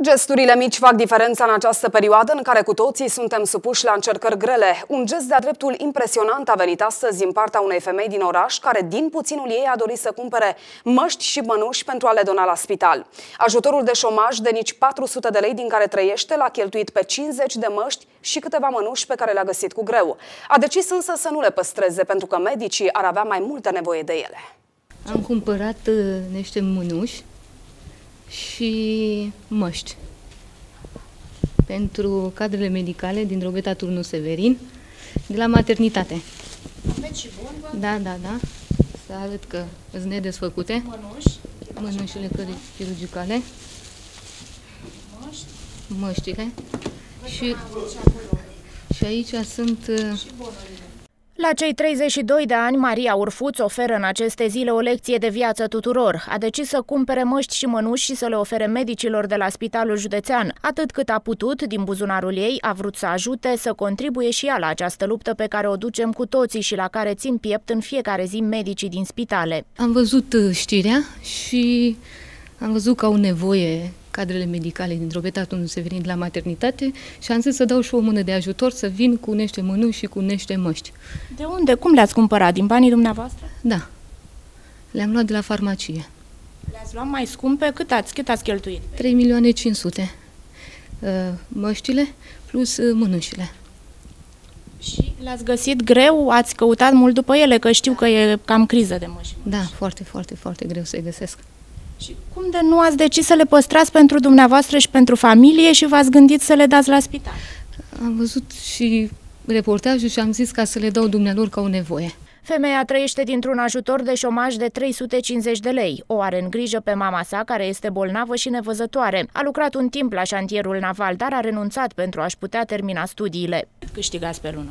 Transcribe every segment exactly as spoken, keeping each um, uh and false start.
Gesturile mici fac diferența în această perioadă în care cu toții suntem supuși la încercări grele. Un gest de-a dreptul impresionant a venit astăzi din partea unei femei din oraș care din puținul ei a dorit să cumpere măști și mănuși pentru a le dona la spital. Ajutorul de șomaj de nici patru sute de lei din care trăiește l-a cheltuit pe cincizeci de măști și câteva mănuși pe care le-a găsit cu greu. A decis însă să nu le păstreze pentru că medicii ar avea mai multă nevoie de ele. Am cumpărat uh, niște mânuși și măști pentru cadrele medicale din Drobeta Turnu Severin, de la maternitate. Aveți și bombă? Da, da, da. Să arăt că sunt nedesfăcute. Mănuși? Mănușile chirurgicale. Măști? Măștile. Și, și aici sunt... Uh, și bonurile. La cei treizeci și doi de ani, Maria Urfuț oferă în aceste zile o lecție de viață tuturor. A decis să cumpere măști și mănuși și să le ofere medicilor de la Spitalul Județean. Atât cât a putut, din buzunarul ei, a vrut să ajute, să contribuie și ea la această luptă pe care o ducem cu toții și la care țin piept în fiecare zi medicii din spitale. Am văzut știrea și am văzut că au nevoie cadrele medicale din Drobeta Turnu Severin de la maternitate și am zis să dau și o mână de ajutor, să vin cu niște mănuși și cu niște măști. De unde? Cum le-ați cumpărat? Din banii dumneavoastră? Da. Le-am luat de la farmacie. Le-ați luat mai scumpe? Cât ați, cât ați cheltuit? trei milioane cinci sute. Măștile plus mănușile. Și le-ați găsit greu? Ați căutat mult după ele? Că știu că e cam criză de măști. Da, foarte, foarte, foarte greu să-i găsesc. Și cum de nu ați decis să le păstrați pentru dumneavoastră și pentru familie și v-ați gândit să le dați la spital? Am văzut și reportajul și am zis ca să le dau dumnealor ca o nevoie. Femeia trăiește dintr-un ajutor de șomaj de trei sute cincizeci de lei. O are în grijă pe mama sa, care este bolnavă și nevăzătoare. A lucrat un timp la șantierul naval, dar a renunțat pentru a-și putea termina studiile. Cât câștigați pe lună?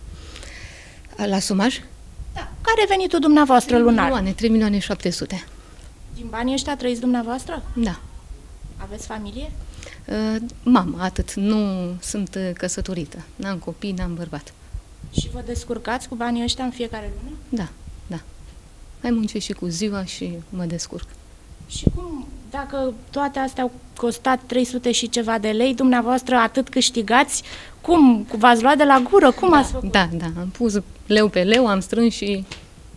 La șomaj? Da. Care e venitul dumneavoastră lunar? trei milioane șapte sute. Din banii ăștia trăiți dumneavoastră? Da. Aveți familie? Uh, mamă, atât. Nu sunt căsătorită. N-am copii, n-am bărbat. Și vă descurcați cu banii ăștia în fiecare lună? Da, da. Mai muncesc și cu ziua și mă descurc. Și cum, dacă toate astea au costat trei sute și ceva de lei, dumneavoastră atât câștigați, cum? V-ați luat de la gură? Cum da, ați făcut? Da, da. Am pus leu pe leu, am strâns și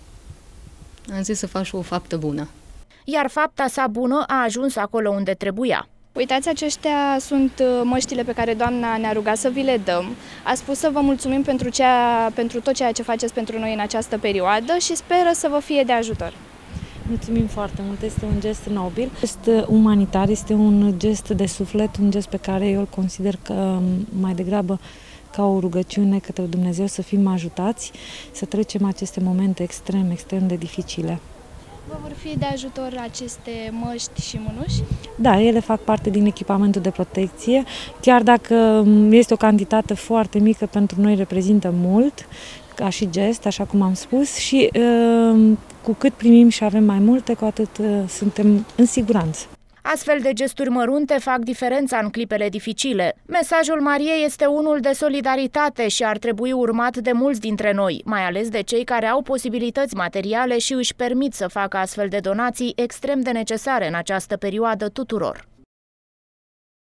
am zis să faci o faptă bună. Iar fapta sa bună a ajuns acolo unde trebuia. Uitați, aceștia sunt măștile pe care doamna ne-a rugat să vi le dăm. A spus să vă mulțumim pentru, ceea, pentru tot ceea ce faceți pentru noi în această perioadă și speră să vă fie de ajutor. Mulțumim foarte mult, este un gest nobil, este umanitar, este un gest de suflet, un gest pe care eu îl consider că mai degrabă ca o rugăciune către Dumnezeu să fim ajutați, să trecem aceste momente extrem, extrem de dificile. Vă vor fi de ajutor aceste măști și mânuși? Da, ele fac parte din echipamentul de protecție, chiar dacă este o cantitate foarte mică, pentru noi reprezintă mult, ca și gest, așa cum am spus, și cu cât primim și avem mai multe, cu atât suntem în siguranță. Astfel de gesturi mărunte fac diferența în clipele dificile. Mesajul Mariei este unul de solidaritate și ar trebui urmat de mulți dintre noi, mai ales de cei care au posibilități materiale și își permit să facă astfel de donații extrem de necesare în această perioadă tuturor.